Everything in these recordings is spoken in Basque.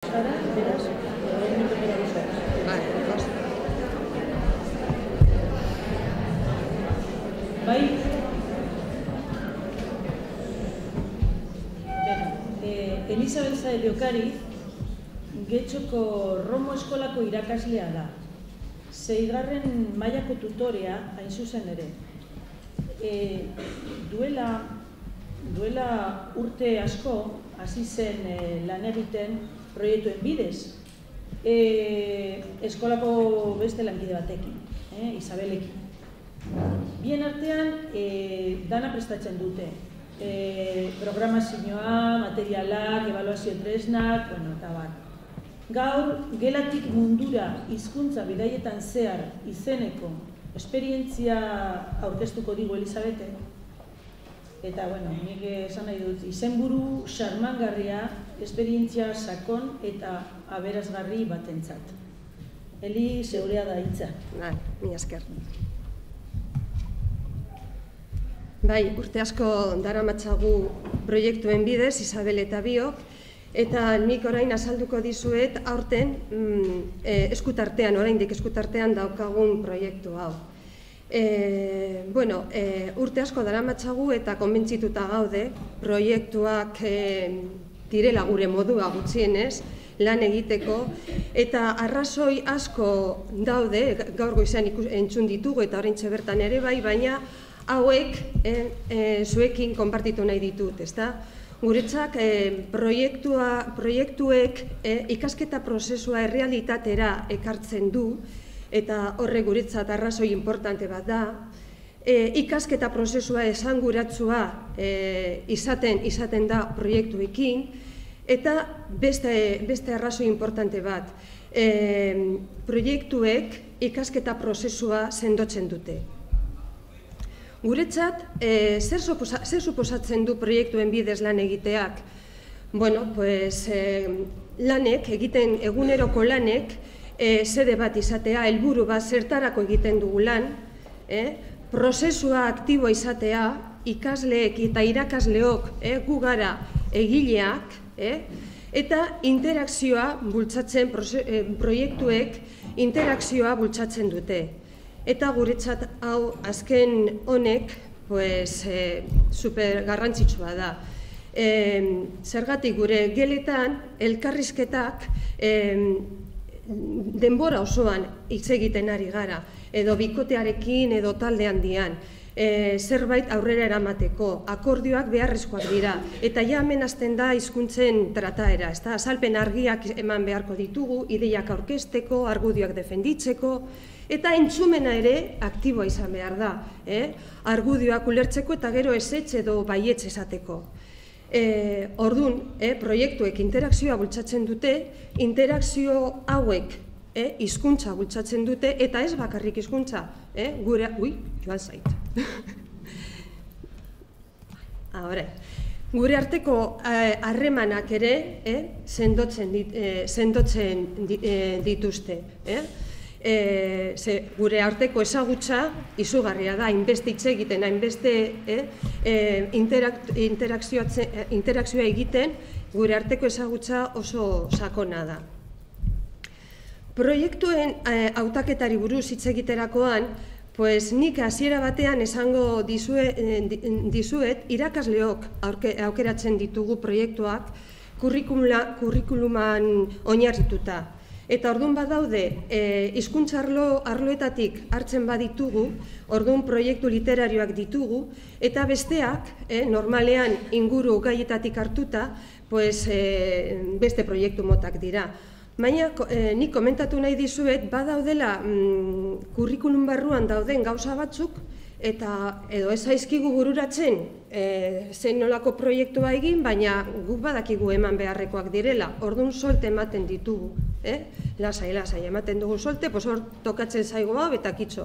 euskara, beraz, bai, Elisabel Saez de Ocariz, Getxoko Romo eskolako irakaslea da. 6. mailako tutorea, hain zuzen ere. Duela urte asko, hasi zen lan egiten proiektuen bidez, eskolako beste lankide batekin, Isabelekin. Bien artean, dana prestatzen dute. Programazioa, materialak, ebaluazio tresnak, eta bar. Gaur, gelatik mundura hizkuntza bidaietan zehar izeneko esperientzia aurkeztuko digu Elisabete. Eta, nik esan nahi dut, izenburu xarmangarria, esperientzia sakon eta aberasgarri batentzat. Eli, zeurea da hitza. Mila esker. Bai, urte asko daramatzagu proiektuen bidez, Isabel eta biok, eta nik orain azalduko dizuet aurten oraindik eskutartean daukagun proiektu hau. Urte asko daramatzagu eta konbentzituta gaude proiektuak direla gure modua gutxienez lan egiteko, eta arrazoi asko daude, gaur goizean entzun ditugu eta oraintxe bertan ere bai, baina hauek zuekin konpartitu nahi ditut, ezta? Guretzak proiektuek ikasketa prozesua errealitatera ekartzen du, eta horrek guretzat arrazoi importante bat da. Ikasketa prozesua esanguratsua izaten da proiektuekin, eta beste arrazoi importante bat, proiektuek ikasketa prozesua sendotzen dute. Guretzat, zer suposatzen du proiektuen bidez lan egiteak? Lanek, eguneroko lanek, sede bat izatea, helburu bat zertarako egiten dugu lan, prozesua aktiboa izatea, ikasleek eta irakasleok gu gara egileak, eta interakzioa bultzatzen, proiektuek interakzioa bultzatzen dute. Eta guretzat hau azken honek super garrantzitsua da. Zergatik gure geletan elkarrizketak denbora osoan hitz egiten ari gara, edo bikotearekin edo talde handian, zerbait aurrera eramateko, akordioak beharrezkoak dira, eta ja hemen hasten da hizkuntzen trataera, azalpen argiak eman beharko ditugu, ideiak aurkezteko, argudioak defenditzeko, eta entzumena ere aktiboa izan behar da, argudioak ulertzeko eta gero ezetz edo baietz esateko. Orduan, proiektuek interakzioa bultzatzen dute, interakzio hauek hizkuntza bultzatzen dute, eta ez bakarrik hizkuntza, joan zait. Gure arteko harremanak ere sendotzen dituzte. Gure arteko ezagutza izugarria da, hainbeste hitz egiten, hainbeste interakzioa egiten, gure arteko ezagutza oso sakona da. Proiektuen hautaketari buruz hitz egiterakoan, nik hasiera batean esango dizuet irakasleok aukeratzen ditugu proiektuak kurrikuluman oinarrituta. Eta orduan badaude, hizkuntza arloetatik hartzen baditugu, orduan proiektu literarioak ditugu, eta besteak, normalean inguru gaietatik hartuta, beste proiektu motak dira. Baina, nik komentatu nahi dizuet, badaudela kurrikulum barruan dauden gauza batzuk, eta edo ez zaizkigu bururatzen zein nolako proiektua egin, baina guk badakigu eman beharrekoak direla, orduan solte ematen ditugu. Lasai, ematen dugu solte, hor tokatzen zaigu hau eta kitxo.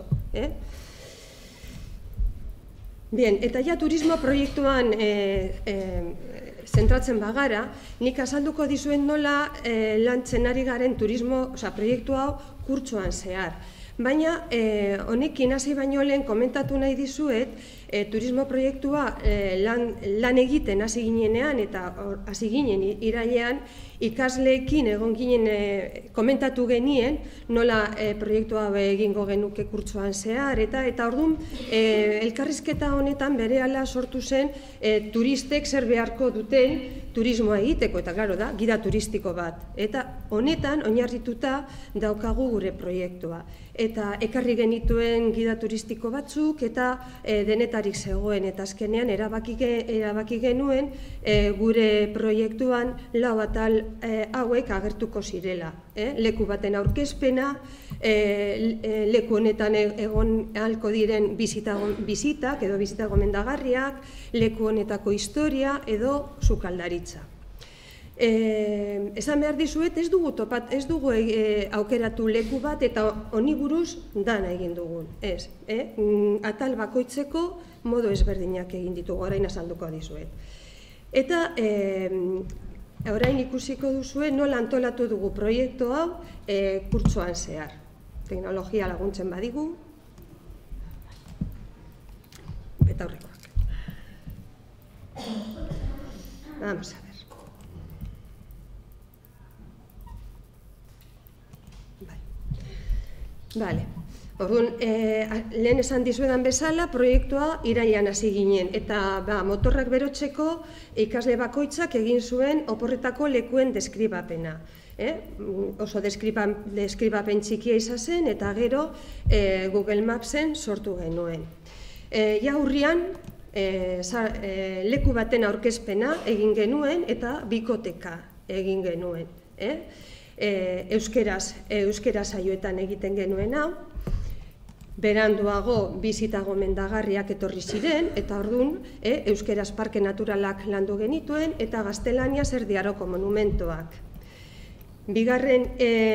Bien, eta ja turismo proiektuan zentratzen bagara, nik azalduko dizuen nola lantzen ari garen turismo proiektu hau kurtsoan zehar. Baina, honekin hasi baino lehen komentatu nahi dizuet, turismo proiektua lan egiten hasi ginenean eta hasi ginen irailean ikasleekin egon ginen komentatu genien nola proiektu hau egingo genuke kurtsoan zehar eta orduan elkarrizketa honetan berehala sortu zen turistek zer beharko duten turismoa egiteko eta claro da gida turistiko bat eta honetan oinarrituta daukagu gure proiektua eta ekarri genituen gida turistiko batzuk eta denetarik zegoen eta azkenean erabaki genuen gure proiektuan 4 atal hauek agertuko zirela. Leku baten aurkezpena, leku honetan egon ahalko diren bizitak edo bizita gomendagarriak, leku honetako historia edo sukaldaritza. Esan behar dizuet, ez dugu aukeratu leku bat eta honi buruz dana egin dugun. Ez, atal bakoitzeko modu ezberdinak egin ditugu, orain azalduko dizuet. Eta orain ikusiko duzue nola antolatu dugu proiektu hau kurtsoan zehar. Teknologia laguntzen badigu. Eta horrekoak. Vamos a ver. Vale. Orduan, lehen esan dizuedan bezala, proiektua irailean hasi ginen eta motorrak berotzeko ikasle bakoitzak egin zuen oporretako lekuen deskribapena. Oso deskribapen txikia izan zen eta gero Google Mapsen sortu genuen. Ja urrian, leku baten aurkezpena egin genuen eta bikoteka egin genuen. Euskera saioetan egiten genuen hau, beranduago bizita gomendagarriak etorri ziren, eta orduan euskeraz parke naturalak landu genituen, eta gaztelaniaz Erdiaroko monumentoak. Bigarren,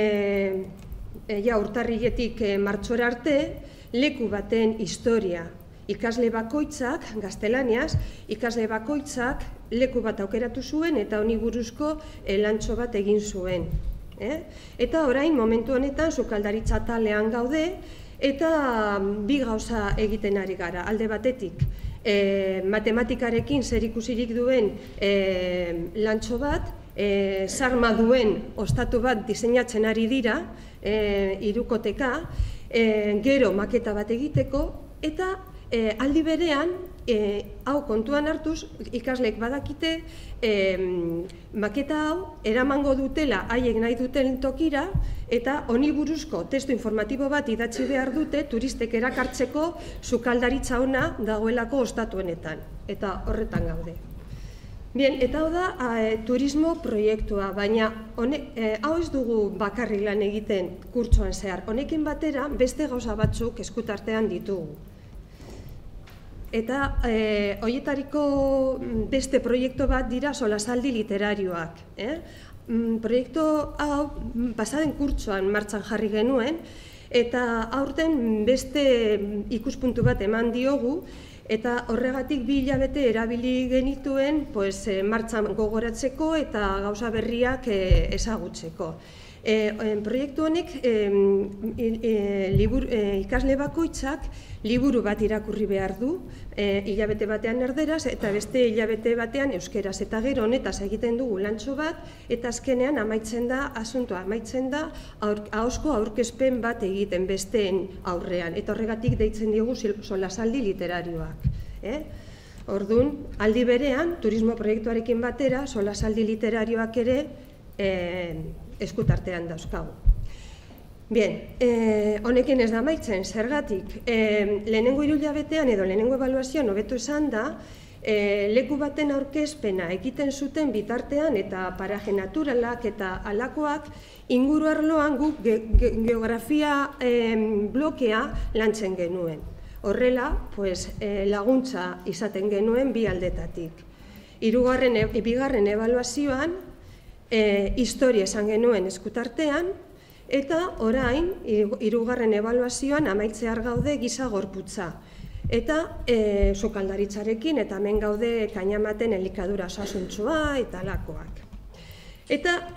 urtarriletik martxora arte, leku baten historia. Ikasle bakoitzak, gaztelaniaz, ikasle bakoitzak leku bat aukeratu zuen, eta honi buruzko lantxo bat egin zuen. Eta orain, momentu honetan, sukaldaritza talean gaude, eta bi gauza egiten ari gara. Alde batetik, matematikarekin zerikusirik duen lantxo bat, sarma duen ostatu bat diseinatzen ari dira, hirukoteka, gero maketa bat egiteko, eta aldi berean, hau kontuan hartuz, ikasleek badakite, maketa hau eramango dutela haiek nahi duten tokira eta honi buruzko testu informatibo bat idatzi behar dute turistek erakartzeko sukaldaritza ona dagoelako ostatu honetan, eta horretan gaude. Bien, eta hau da turismo proiektua, baina hau ez dugu bakarrik lan egiten kurtsoan zehar, honekin batera beste gauza batzuk eskutartean ditugu. Eta horietariko beste proiektu bat dira solasaldi literarioak. Proiektu hau pasaden kurtsoan martxan jarri genuen, eta aurten beste ikuspuntu bat eman diogu, eta horregatik 2 hilabete erabili genituen martxan gogoratzeko eta gauza berriak ezagutzeko. Proiektu honek ikasle bakoitzak liburu bat irakurri behar du, hilabete batean erderaz eta beste hilabete batean euskeraz. Eta gero honetaz egiten dugu lantxo bat eta azkenean amaitzen da, asuntoa amaitzen da, ahozko aurkezpen bat egiten besteen aurrean. Eta horregatik deitzen digu solasaldi literarioak. Orduan, aldi berean, turismo proiektuarekin batera, solasaldi literarioak ere eskutartean dauzkagu. Bien, honekin ez da amaitzen, zergatik, lehenengo hiruhilabetean edo lehenengo ebaluazioan hobeto esan da, leku baten aurkezpena egiten zuten bitartean eta paraje naturalak eta alakoak inguru arloan guk geografia blokea lantzen genuen. Horrela, laguntza izaten genuen bi aldetatik. Bigarren ebaluazioan, historia esan genuen eskutartean, eta orain, 3. ebaluazioan amaitzear gaude giza gorputza. Eta sukaldaritzarekin, eta hemen gaude kainamaten elikadura osasuntsua eta alakoak. Eta,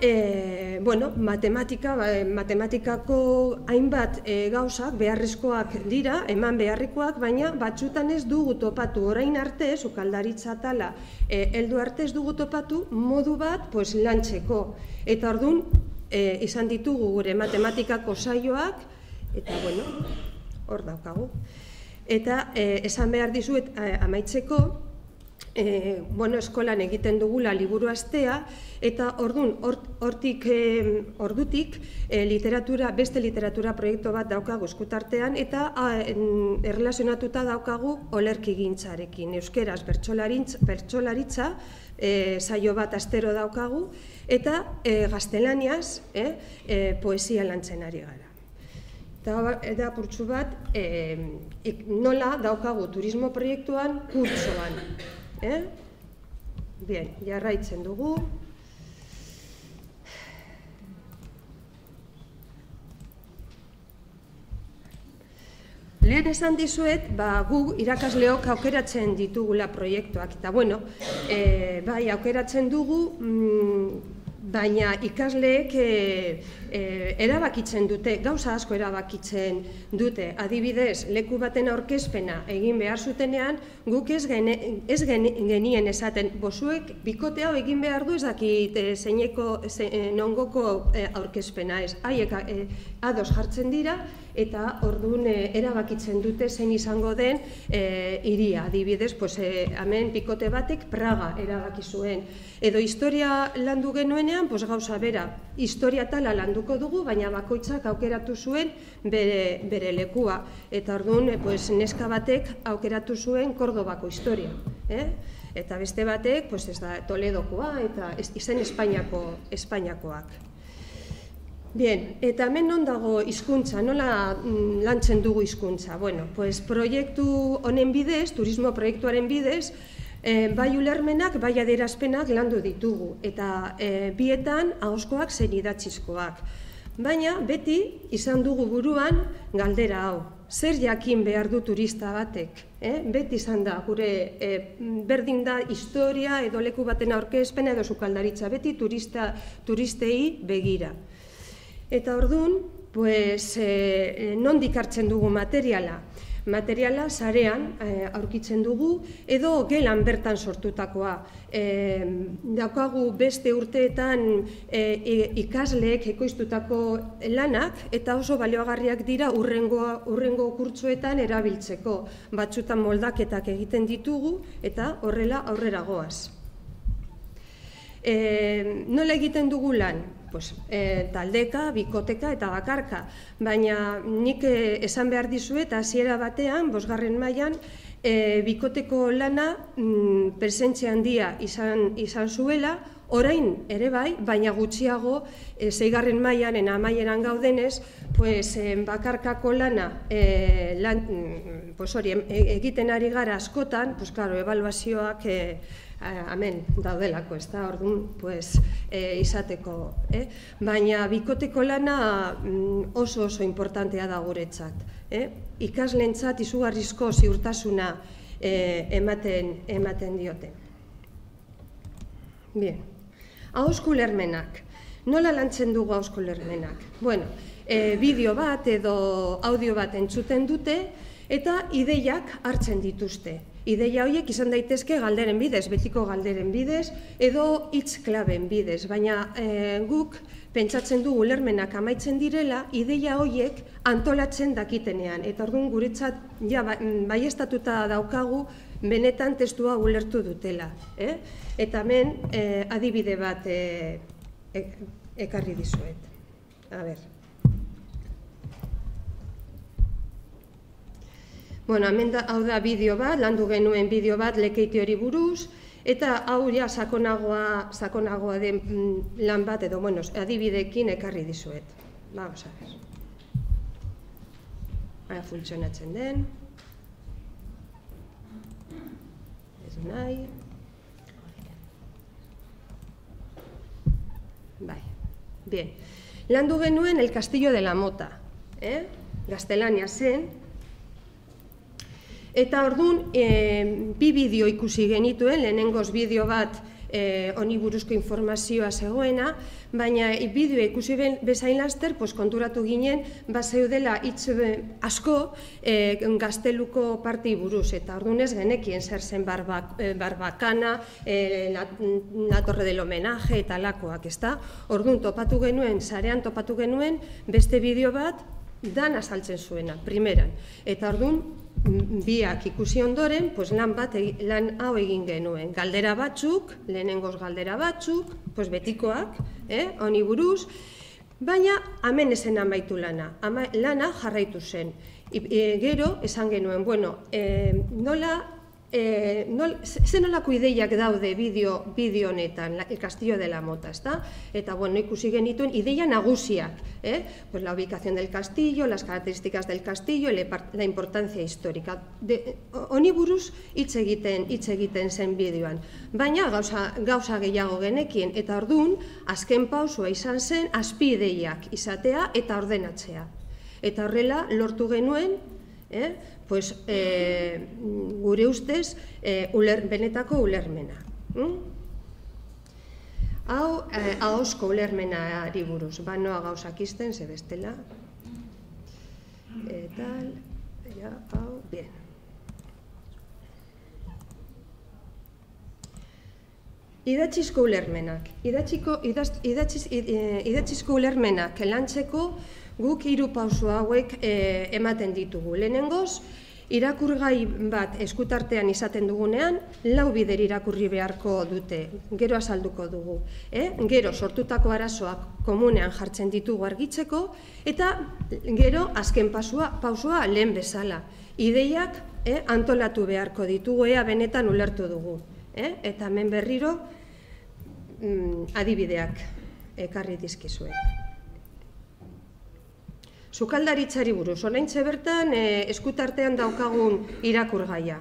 matematikako hainbat gauzak beharrezkoak dira, eman beharrikoak, baina batzutan ez dugu topatu orain arte, sukaldaritza atala heldu arte ez dugu topatu modu bat lantzeko. Eta orduan, izan ditugu gure matematikako saioak, eta hor daukagu. Eta esan behar dizuet amaitzeko, eskolan egiten dugula liburu astea, eta ordutik beste literatura proiektu bat daukagu eskutartean, eta erlazionatuta daukagu olerkigintzarekin. Euskeraz bertsolaritza saio bat astero daukagu, eta gaztelaniaz poesia lantzen ari gara. Eta apurtxu bat, nola daukagu turismo proiektuan kurtsoan. Bien, jarraitzen dugu. Lehen esan dizuet, gu irakasleok aukeratzen ditugula proiektuak. Eta bai, aukeratzen dugu, baina ikasleek erabakitzen dute, gauza asko erabakitzen dute. Adibidez, leku baten aurkezpena egin behar zutenean, guk ez genien esaten, bozuek bikote hau egin behar du ez dakit nongoko aurkezpena ez. Haiek ados jartzen dira, eta orduan erabakitzen dute zein izango den hiria. Adibidez, hemen bikote batek Praga erabaki zuen. Edo historia landu genuenean, gauza bera, historia tala landuko dugu, baina bakoitzak aukeratu zuen bere lekua. Eta orduan, neska batek aukeratu zuen Kordobako historia. Eta beste batek, ez da, Toledokoa, eta izen Espainiakoak. Bien, eta hemen non dago hizkuntza, nola lantzen dugu hizkuntza? Proiektu honen bidez, turismo proiektuaren bidez, bai ulermenak, bai adierazpenak landu ditugu, eta bietan ahozkoak zein idatzizkoak. Baina beti izan dugu buruan galdera hau, zer jakin behar du turista batek? Beti izan da, gure berdin da historia edo leku baten aurkezpena edo sukaldaritza, beti turistei begira. Eta orduan, nondik hartzen dugu materiala? Materiala sarean aurkitzen dugu edo gelan bertan sortutakoa. Daukagu beste urteetan ikasleek ekoiztutako lanak eta oso baliogarriak dira hurrengo kurtsoetan erabiltzeko. Batzutan moldaketak egiten ditugu eta horrela aurrera goaz. Nola egiten dugu lan? Taldeka, bikoteka eta bakarka, baina nik esan behar dizuet hasiera batean, 5. mailan, bikoteko lana presentzia handia izan zuela, orain ere bai, baina gutxiago 6. mailan amaieran gaudenez, bakarkako lana egiten ari gara askotan, ebaluazioak hemen daudelako, ez da, orduan izateko. Baina bikoteko lana oso importantea da guretzat. Ikasleentzat izugarrizko ziurtasuna ematen diote. Bien, ahozko ulermenak. Nola lantzen dugu ahozko ulermenak? Bideo bat edo audio bat entzuten dute eta ideiak hartzen dituzte. Ideia horiek izan daitezke galderen bidez, betiko galderen bidez, edo hitz klaben bidez, baina guk pentsatzen dugu ulermenak amaitzen direla, ideia horiek antolatzen dakitenean, eta orduan guretzat baieztatuta daukagu benetan testua ulertu dutela. Eta hemen adibide bat ekarri dizuet. A ber. Hemen hau da bideo bat, landu genuen bideo bat lekeiti hori buruz, eta hau ja sakonagoa den lan bat edo adibidekin ekarri dizuet. Vamos a ver. Funtzionatzen den. Ez nahi. Bai, bien. Landu genuen El Castillo de la Mota. Gaztelania zen. Eta orduan, bi bideo ikusi genituen, lehenengoz bideo bat honi buruzko informazioa zegoena, baina bideoa ikusi bezain laster, konturatu ginen, zeudela hitz asko Gazteluko parti buruz, eta ordunez genekien zer zen Barbakana, la Torre del Homenaje eta lakoak, ezta? Ordun topatu genuen, sarean topatu genuen, beste bideo bat, dan azaltzen zuena, primeran. Eta ordun, biak ikusi ondoren, lan hau egin genuen. Galdera batzuk, lehenengoz galdera batzuk, betikoak, honi buruz, baina hemen ezen amaitu lana. Lana jarraitu zen. Gero, esan genuen, zen nolako ideiak daude bideo honetan, El Castillo de la Mota, ezta? Eta, ikusi genituen ideia nagusiak, la ubicación del castillo, las características del castillo, la importancia histórica. Honi buruz hitz egiten zen bideoan. Baina gauza gehiago genekien, eta ordun azken pausua izan zen azpi ideiak izatea eta ordenatzea. Eta horrela lortu genuen, gure ustez, benetako ulermena. Hau, ahozko ulermenari buruz, noa gauzak izten, ze bestela. Hau, bien. Idatzizko ulermenak. Idatzizko ulermenak lantzeko guk 3 pauso hauek ematen ditugu. Lehenengoz, irakurgai bat eskutartean izaten dugunean, 4 bider irakurri beharko dute, gero azalduko dugu. Gero sortutako arazoak komunean jartzen ditugu argitzeko, eta gero azken pausoa lehen bezala. Ideiak antolatu beharko ditugu, ea benetan ulertu dugu. Eta hemen berriro adibideak ekarri dizkizuet. Sukaldaritzari buruz, oraintxe bertan eskutartean daukagun irakurgaia.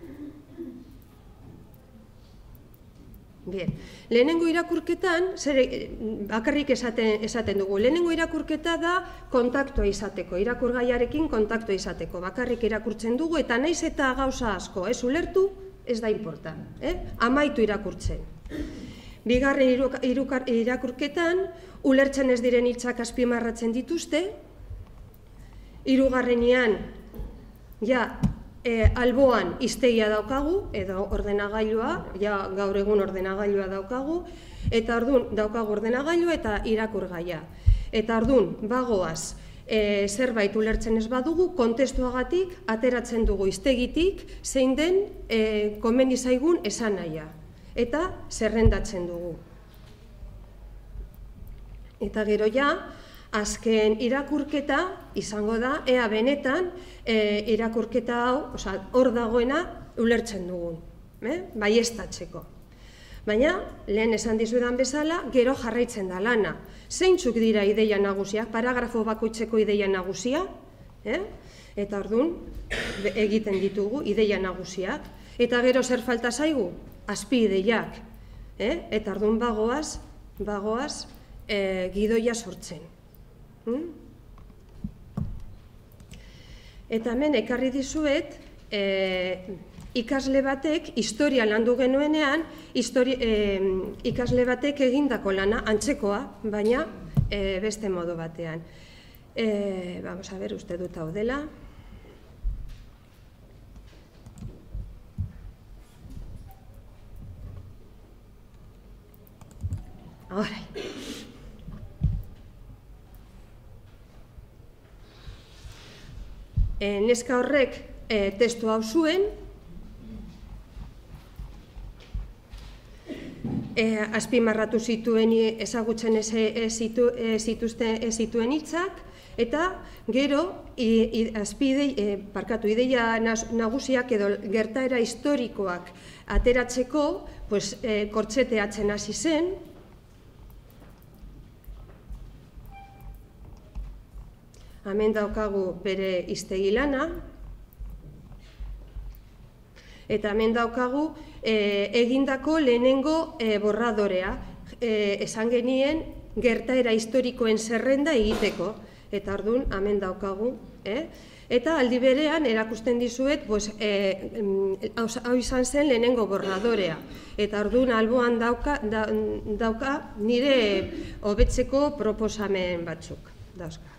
Bien, lehenengo irakurketan, bakarrik esaten dugu, lehenengo irakurketa da kontaktua izateko, irakurgaiarekin kontaktua izateko, bakarrik irakurtzen dugu, eta naiz eta gauza asko, ez ulertu, ez da importan, amaitu irakurtzen. Bigarren irakurketan, ulertzen ez diren hitzak azpimarratzen dituzte, hirugarrenean, alboan hiztegia daukagu, edo ordenagailua, gaur egun ordenagailua daukagu, eta orduan daukagu ordenagailua eta irakurgaia. Eta orduan, bagoaz, zerbait ulertzen ez badugu, kontestuagatik ateratzen dugu hiztegitik, zein den komeni zaigun esanahia, eta zerrendatzen dugu. Eta gero azken irakurketa izango da, ea benetan irakurketa hau, hor dagoena ulertzen dugun, baieztatzeko. Baina, lehen esan dizudan bezala, gero jarraitzen da lana. Zeintzuk dira ideia nagusiak, paragrafo bakoitzeko ideia nagusia, eta orduan egiten ditugu ideia nagusiak. Eta gero zer falta zaigu? Azpi ideiak. Eta orduan bagoaz gidoia sortzen. Eta hemen ekarri dizuet, ikasle batek, historia landu genuenean, ikasle batek egindako lana antzekoa, baina beste modu batean. Vamos a ver, uste dut hau dela. Ahora. Neska horrek testu hau zuen, azpimarratu zituen ezagutzen ez zituen hitzak, eta gero ideia nagusiak edo gertaera historikoak ateratzeko kortxeteatzen hasi zen. Hemen daukagu bere hiztegi lana, eta hemen daukagu egindako lehenengo borradorea, esan genien gertaera historikoen zerrenda egiteko, Eta orduan, hemen daukagu. Eta aldi berean, erakusten dizuet, hau izan zen lehenengo borradorea. Eta orduan, alboan dauka nire hobetzeko proposamen batzuk. Dauzka.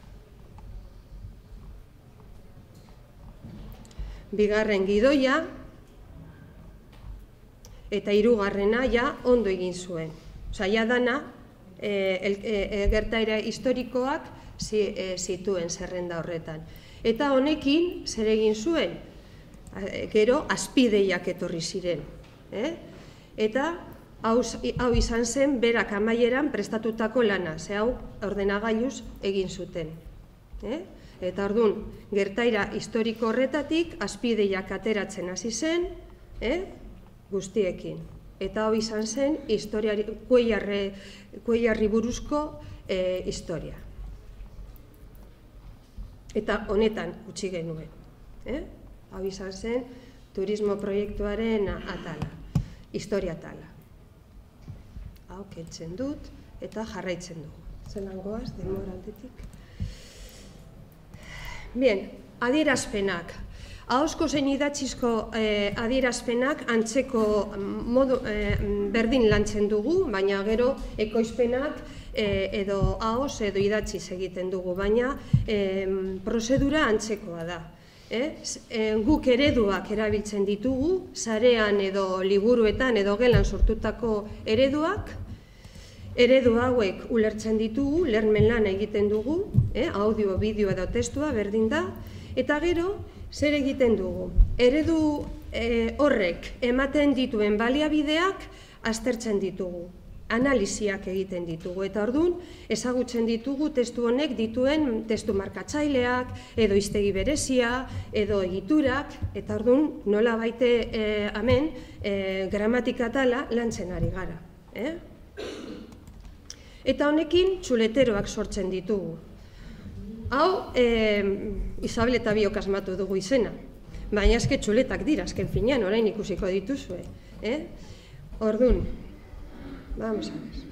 Bigarren gidoia, eta hirugarrena ja ondo egin zuen. Osa, dana, gertaera historikoak zituen zerrenda horretan. Eta honekin, zer egin zuen? Gero, azpideiak etorri ziren. Eta, hau izan zen, berak amaieran prestatutako lana, ze hau ordenagailuz egin zuten. Eta orduan, gertaera historiko horretatik, azpideiak ateratzen hasi zen, guztiekin. Eta hau izan zen, Kuellarri buruzko historia. Eta honetan utzi genuen. Hau izan zen, turismo proiektuaren atala, historia atala. Hau kentzen dut eta jarraitzen dugu. Zelan goaz, denbora aldetik. Bien, adierazpenak. Ahozko zein idatzizko adierazpenak antzeko modu berdin lantzen dugu, baina gero ekoizpenak edo ahoz edo idatziz egiten dugu, baina prozedura antzekoa da. Guk ereduak erabiltzen ditugu, sarean edo liburuetan edo gelan sortutako ereduak, eredu hauek ulertzen ditugu, lermen lan egiten dugu, audio, bideo edo testua berdin da, eta gero, zer egiten dugu? Eredu horrek ematen dituen baliabideak aztertzen ditugu, analiziak egiten ditugu, eta orduan ezagutzen ditugu testu honek dituen testu markatzaileak, edo hiztegi berezia, edo egiturak, eta orduan nola baite hemen gramatika tala lantzen ari gara. Eta honekin txuleteroak sortzen ditugu. Hau, Isabel eta biok asmatu dugu izena, baina eske txuletak dira, azken finean, orain ikusiko dituzue. Orduan, vamos a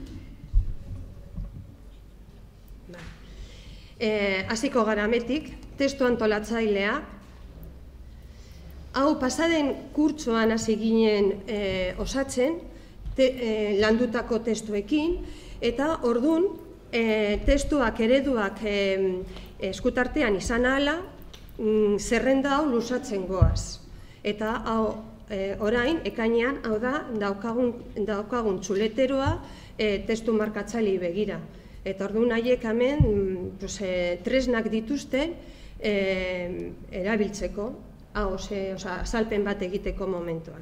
ver. Hasiko gara hemetik, testu antolatzailea. Hau, pasaden kurtsoan hasi ginen osatzen, landutako testuekin, eta orduan, testuak, ereduak eskutartean izan ahala, zerrenda hau lusatzen goaz. Eta hau, orain, ekainean, hau da, daukagun txuleteroa testu markatzailei begira. Eta orduan haiek hemen tresnak dituzte erabiltzeko, azalpen bat egiteko momentuan.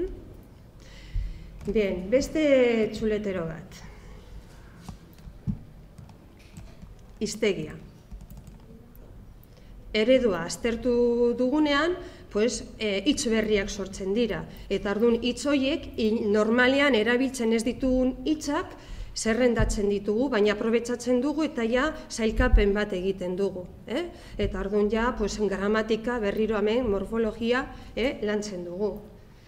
Bien, beste txuletero bat. Hiztegia. Eredua aztertu dugunean, hitz berriak sortzen dira. Eta orduan hitz horiek normalean erabiltzen ez ditugun hitzak zerrendatzen ditugu, baina aprobetxatzen dugu eta ja sailkapen bat egiten dugu. Eta orduan ja gramatika berriro hemen morfologia lantzen dugu.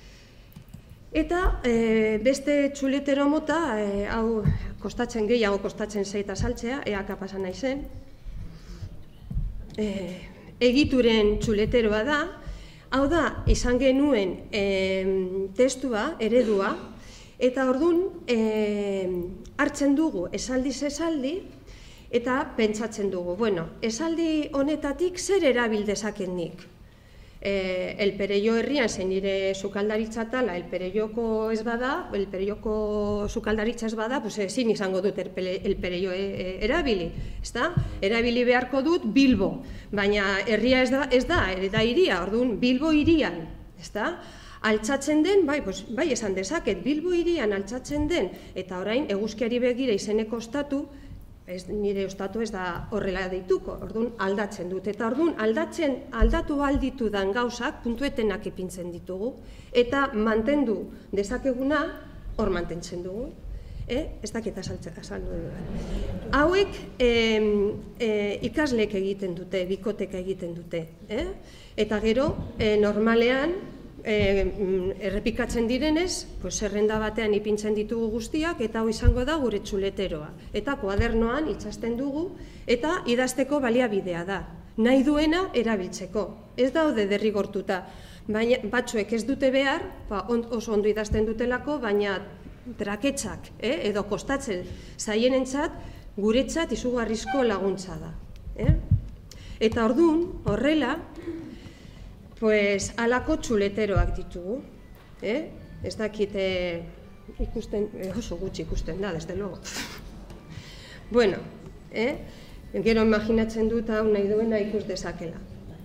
Eta beste txuletero mota, hau kostatzen gehiago kostatzen zait azaltzea, ea kapasa naizen. Egituren txuleteroa da, hau da, izan genuen testua, eredua, eta orduan hartzen dugu esaldiz esaldi eta pentsatzen dugu. Bueno, esaldi honetatik zer erabil dezaken nik? El Perelló herrian zen nire sukaldaritza tala, el Perelloko ez bada, el Perelloko sukaldaritza ez bada, ezin izango dut el Perelló erabili, ezta? Erabili beharko dut Bilbo, baina herria ez da hiria, orduan Bilbo hirian, ezta? Altxatzen den, bai esan dezaket, Bilbo hirian altxatzen den, eta orain eguzkiari begira izeneko ostatu, nire ostatu ez da horrela deituko, orduan aldatzen dut. Eta orduan aldatu alditudan gauzak puntuetenak ipintzen ditugu, eta mantendu dezakeguna hor mantentzen dugu. Ez dakit azaldu dugu. Hauek ikaslek egiten dute, bikoteka egiten dute. Eta gero, normalean, errepikatzen direnez, zerrenda batean ipintzen ditugu guztiak, eta hau izango da gure txuleteroa. Eta kuadernoan itxasten dugu, eta idazteko baliabidea da. Nahi duena erabiltzeko. Ez daude derrigortuta. Batzuek ez dute behar, oso ondo idazten dutelako, baina traketsak edo kostatzen zaienentzat, guretzat izugarrizko laguntza da. Eta orduan, horrela, halako txuleteroak ditugu. Ez dakit ikusten, oso gutxi ikusten da, desde logo. Bueno, gero imaginatzen dut hau nahi duena ikus dezakela.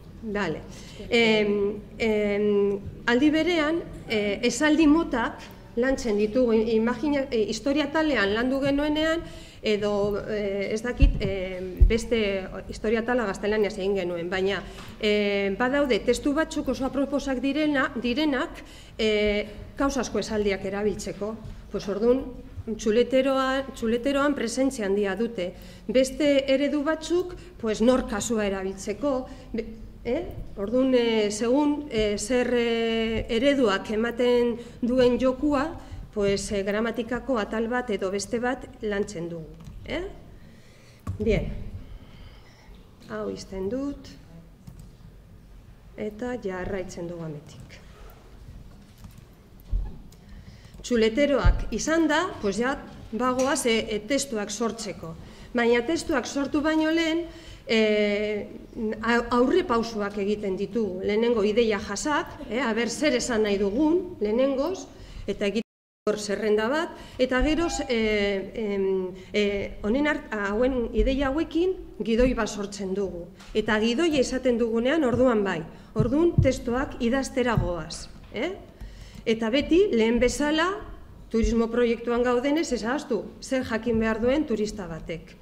Aldi berean, esaldi motak lantzen ditugu, historiatalean landu genuenean, edo ez dakit beste historiatala gaztelaniaz egin genuen, baina badaude testu batzuk oso aproposak direnak kausasko esaldiak erabiltzeko. Orduan, txuleteroan presentzia handia dute. Beste eredu batzuk nor kasua erabiltzeko. Orduan, segun zer ereduak ematen duen jokua, gramatikako atal bat edo beste bat lantzen dugu. Bien, hau izten dut, eta jarraitzen dugu ametik. Txuleteroak izan da, ja bagoaz testuak sortzeko. Baina testuak sortu baino lehen, aurre pausuak egiten ditugu. Lehenengo ideia jasak, aber zer esan nahi dugun, lehenengoz, eta egiten zerrenda bat, eta geroz, hauen ideia hauekin, gidoi bat sortzen dugu. Eta gidoia izaten dugunean orduan bai. Orduan, testuak idaztera goaz. Eta beti, lehen bezala, turismo proiektuan gaudenez, ez ahaztu, zer jakin behar duen turista batek.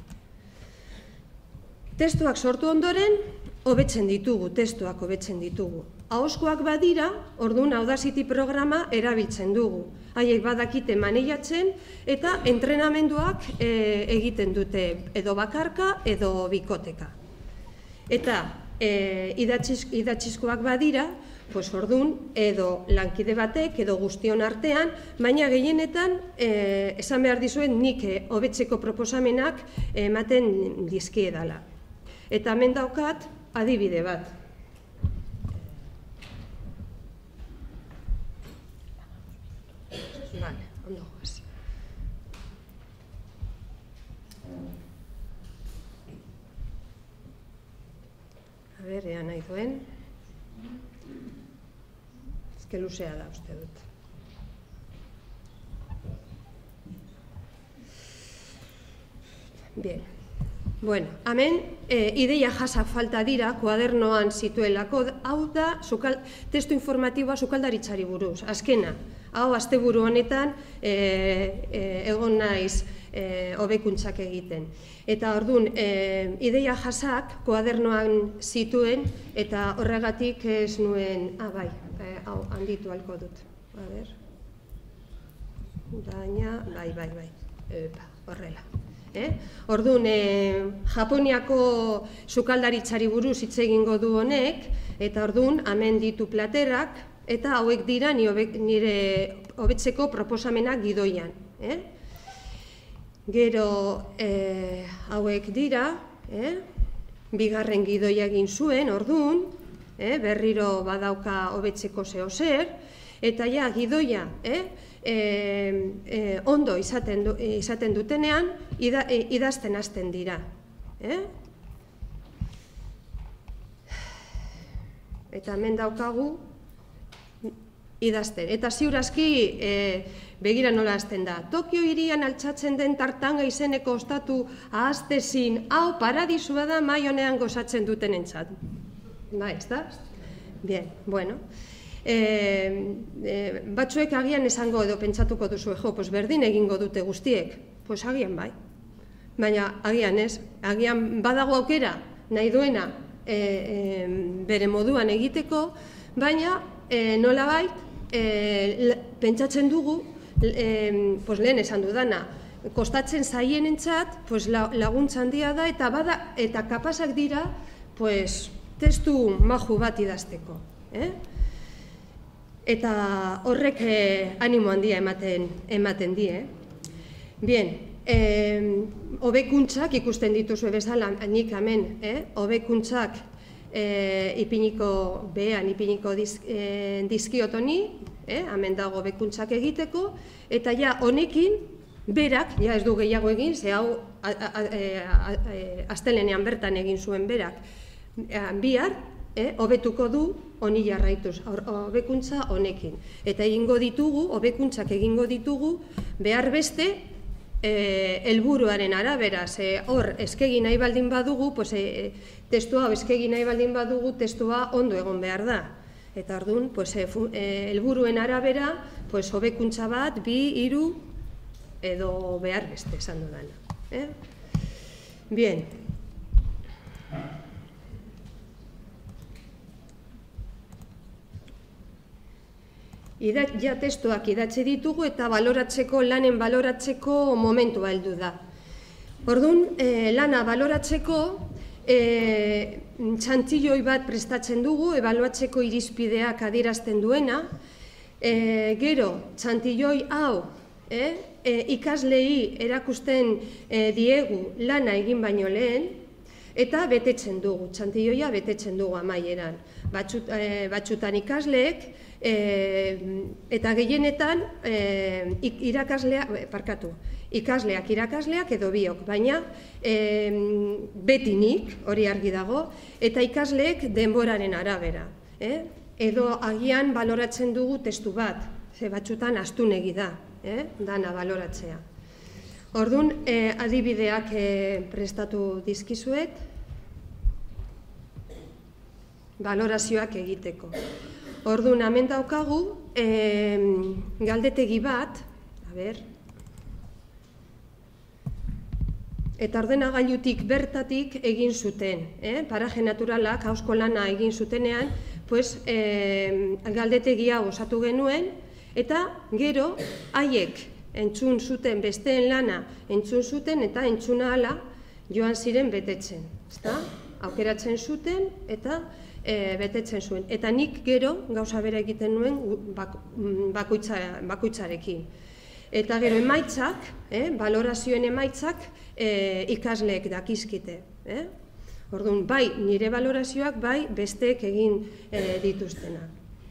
Testuak sortu ondoren, hobetzen ditugu, testuak hobetzen ditugu. Ahozkoak badira, orduan Audacity programa erabiltzen dugu. Haiek badakite maneiatzen eta entrenamenduak egiten dute, edo bakarka edo bikoteka. Eta idatzizkoak badira, orduan, edo lankide batek, edo guztion artean, baina gehienetan, esan behar dizuen, nik hobetzeko proposamenak ematen dizkiedala. Eta hemen daukat, adibide bat. Vale, ondo goaz. A ber, ea nahi duen. Ez que luzea da, uste dut. Bien. Bueno, hemen ideia jasak falta dira, kuadernoan zituelako, hau da testu informatiboa sukaldaritzari buruz, azkena. Hau, asteburu honetan, egon naiz hobekuntzak egiten. Eta orduan, ideia jasak kuadernoan zituen, eta horregatik ez nuen, hau, handitu halko dut. A ber. Baina, bai, horrela. Orduan, Japoniako sukaldaritzari buruz hitz egingo du honek, eta orduan, hemen ditu platerak, eta hauek dira nire hobetzeko proposamenak gidoian. Gero, hauek dira, bigarren gidoia egin zuen, orduan, berriro badauka hobetzeko zehozer, eta ja, gidoia, ondo izaten dutenean, idazten hasten dira. Eta hemen daukagu idazten. Eta ziurazki begira nola hasten da. Tokio hirian altxatzen den tartanga izeneko ostatu ahaztezin, hau paradisua da mai honean gozatzen duten entzat. Ba, ez da? Bien, bueno. Batzuek agian esango edo pentsatuko duzu, berdin egingo dute guztiek. Pues agian bai. Baina agian ez, agian badago aukera nahi duena bere moduan egiteko, baina nolabait pentsatzen dugu, lehen esan dudana, kostatzen zaienentzat laguntza handia da eta kapazak dira testu maju bat idazteko. eta horrek animo handia ematen die. Bien, hobekuntzak ikusten dituzue bezala, nik hemen, hobekuntzak ipiniko dizkiotoni, hemen dago hobekuntzak egiteko, eta ja honekin, berak, ja ez du gehiago egin, ze hau astelenean bertan egin zuen berak, bihar, hobetuko du honi jarraituz, hobekuntza honekin. Eta egingo ditugu, hobekuntzak egingo ditugu, behar beste, helburuaren arabera, ze hor eskegi nahi baldin badugu, testua eskegi nahi baldin badugu, testua ondo egon behar da. Eta orduan, helburuen arabera, hobekuntza bat, 2, 3, edo behar beste esan dudana. Bien. Ja testuak idatzi ditugu eta lanen baloratzeko momentua heldu da. Orduan, lana baloratzeko txantilloi bat prestatzen dugu, ebaluatzeko irizpideak adierazten duena. Gero, txantilloi hau ikaslei erakusten diegu lana egin baino lehen, eta betetzen dugu, txantilloia betetzen dugu amaieran. Batxutan ikasleek, eta gehienetan ikasleak edo biok, baina beti nik, hori argi dago, eta ikasleek denboraren arabera. Edo agian baloratzen dugu testu bat, ze batxutan astunegi da, dana baloratzea. Orduan, adibideak prestatu dizkizuet, balorazioak egiteko. Orduan, hemen daukagu, galdetegi bat, eta ordenagailutik bertatik egin zuten, paraje naturalak, hausko lana egin zutenean, galdetegia osatu genuen, eta gero, haiek entzun zuten, besteen lana entzun zuten, eta entzuna ala joan ziren betetzen. Aukeratzen zuten, eta betetzen zuen. Eta nik gero gauza bera egiten nuen bakoitzarekin. Eta gero emaitzak, balorazioen emaitzak ikasleek dakizkite. Orduan, bai nire balorazioak, bai besteek egin dituztenak.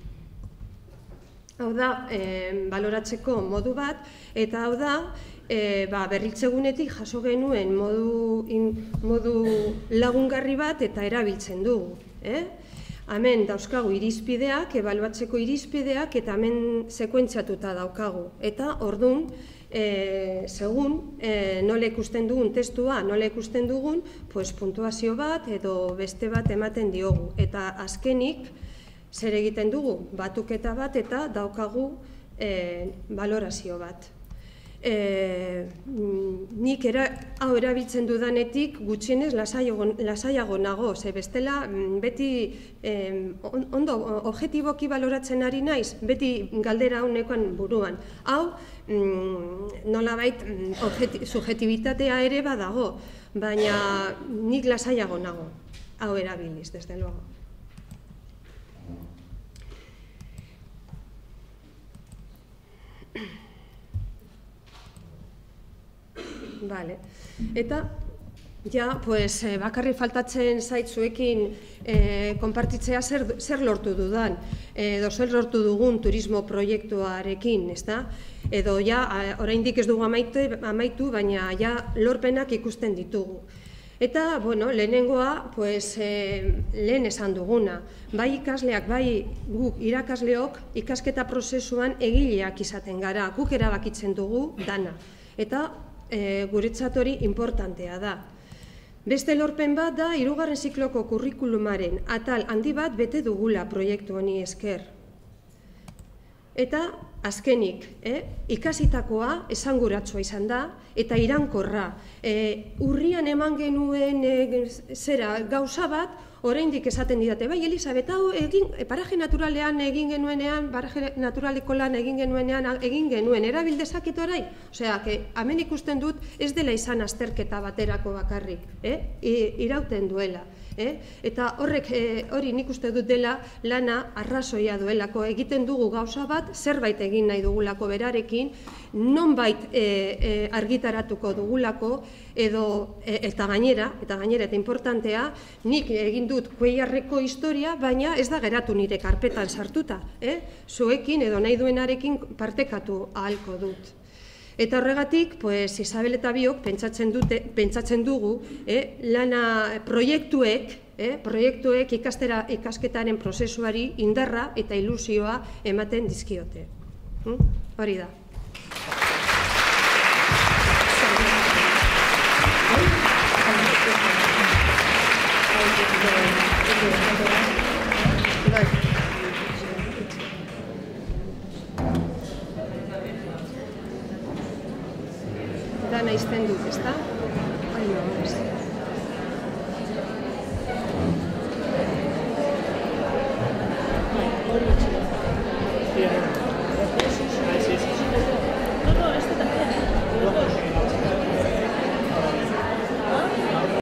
Hau da, baloratzeko modu bat, eta hau da, berritzegunetik jaso genuen modu lagungarri bat eta erabiltzen dugu. Hemen dauzkagu irizpideak, ebaluatzeko irizpideak, eta hemen sekuentziatuta daukagu. Eta orduan, segun nola ikusten dugun testua, nola ikusten dugun, puntuazio bat edo beste bat ematen diogu. Eta azkenik, zer egiten dugu? Batuketa bat eta daukagu balorazio bat. Nik hau erabiltzen dudanetik gutxienez lasaiago nago, ze bestela beti ondo objektiboki baloratzen ari naiz, beti galdera honekoan buruan. Hau nolabait subjetibitatea ere badago, baina nik lasaiago nago, hau erabiliz, desde luego. Eta, bakarri faltatzen zaitzuekin konpartitzea zer lortu dudan, edo zer lortu dugun turismo proiektuarekin, edo oraindik ez dugu amaitu, baina lorpenak ikusten ditugu. Eta, lehenengoa, lehen esan duguna, bai ikasleak, bai guk irakasleok ikasketa prozesuan egileak izaten gara, guk erabakitzen dugu dana. Eta guretzat hori importantea da. Beste lorpen bat da, 3. zikloko kurrikulumaren atal handi bat bete dugula proiektu honi esker. Eta azkenik, ikasitakoa esanguratsua izan da, eta irankorra. Urrian eman genuen gauza bat, oraindik esaten didate, bai, Elisabet, hau paraje naturalean egin genuenean, paraje naturaleko lan egin genuen, erabildezakitu orai? Osea, hemen ikusten dut ez dela izan azterketa baterako bakarrik, irauten duela. Eta hori nik uste dut dela lana arrazoia duelako, egiten dugu gauza bat, zerbait egin nahi dugulako berarekin, nonbait argitaratuko dugulako, eta gainera, eta importantea, nik egin dut Cuéllarreko historia, baina ez da geratu nire karpetan sartuta. Zuekin edo nahi duenarekin partekatu ahalko dut. Eta horregatik, Isabel eta biok pentsatzen dugu lana proiektuek ikasketaren prozesuari indarra eta ilusioa ematen dizkiote. Hori da. Dana izten dut, ezta?